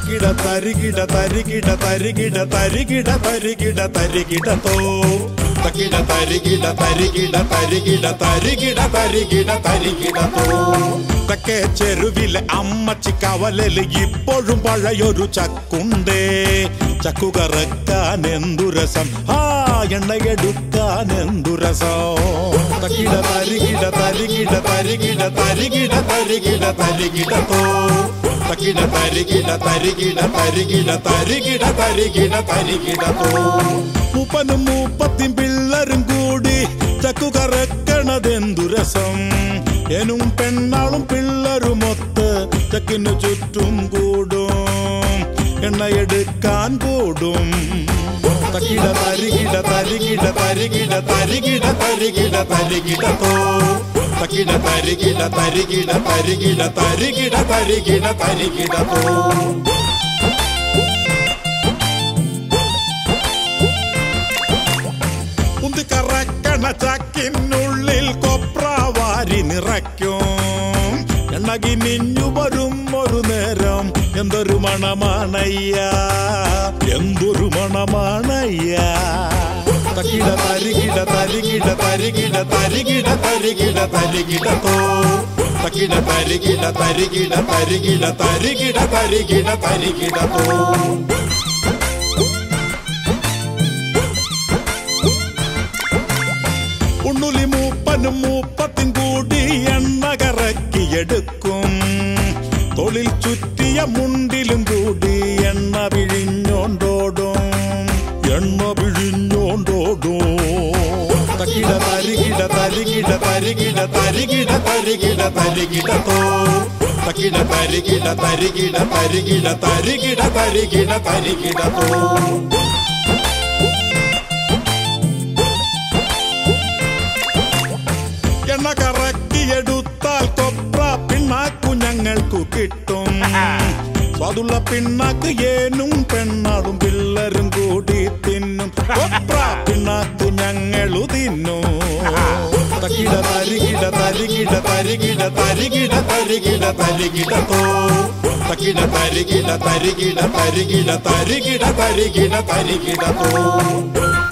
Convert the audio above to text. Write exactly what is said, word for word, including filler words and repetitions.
Thakkida Tharikida Tharikida Tharikida Tharikida Tharikida Tharikida to Thakkida Tharikida Tharikida Tharikida Tharikida Tharikida Tharikida to Takke cheruvile ammachi kavalele ippoഴും പഴയൊരു ചക്കുണ്ടേ ചക്കു കറക്കാൻ എന്തു രസം ആ എണ്ണയെടുക്കാൻ എന്തു രസം Thakkida Tharikida Tharikida Tharikida Tharikida Tharikida Tharikida to Thakkida Tharikida Tharikida Tharikida Tharikida Tharikida Tharikida to മൂപ്പനും മൂപ്പത്തിൻ പിള്ളേരും കൂടി ചക്കു കറക്കണതെന്തു രസം എനും പെണ്ണാളും പിള്ളേരുമൊത്ത് ചക്കിനു ചുറ്റും കൂടും എണ്ണയെടുക്കാൻ കൂടും Thakkida Tharikida Tharikida Tharikida Tharikida Tharikida Tharikida to Thakkida Tharikida Tharikida Tharikida Tharikida Tharikida Tharikida to ഉന്തി കറക്കണ ചക്കിനുള്ളിൽ കൊപ്ര വാരി നിറയ്ക്കും എണ്ണകി നിഞ്ഞു വരും ഒരു നേരം എന്തൊരു മണമാണയ്യ എന്തൊരു മണമാണയ്യ Thakkida Tharikida Tharikida Tharikida Tharikida Tharikida Tharikida to Thakkida Tharikida Tharikida Tharikida Tharikida Tharikida Tharikida to ഉണ്ണുലി മൂപ്പനും മൂപ്പത്തിൻ കൂടി എണ്ണ കറക്കിയെടുക്കും തൊളിൽ ചുറ്റിയ മുണ്ടിലും കൂടി എണ്ണ പിഴിഞ്ഞോണ്ടോടും എണ്ണ പിഴിഞ്ഞോണ്ടോടും Thakkida Tharikida Tharikida Tharikida Tharikida Tharikida Tharikida to Thakkida Tharikida Tharikida Tharikida Tharikida Tharikida Tharikida to എണ്ണ കറക്കിയെടുത്താൽ കൊപ്ര പിണ്ണാക്കു ഞങ്ങൾക്കു കിട്ടും സ്വാദുള്ള പിണ്ണാക്ക് ഏനും പെണ്ണാടും പിള്ളേരും കൂടി തിന്നും കൊപ്ര പിണ്ണാക്കു ഞങ്ങളു തിന്നും Thakkida Tharikida Tharikida Tharikida Tharikida Tharikida Tharikida to Thakkida Tharikida Tharikida Tharikida Tharikida Tharikida Tharikida to